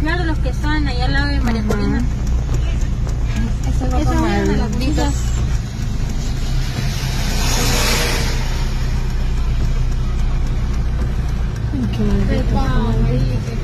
Claro, los que estaban ahí al lado de María Corina. Eso va Esas como eran de las malditas. muchas. Qué maldito. Ay,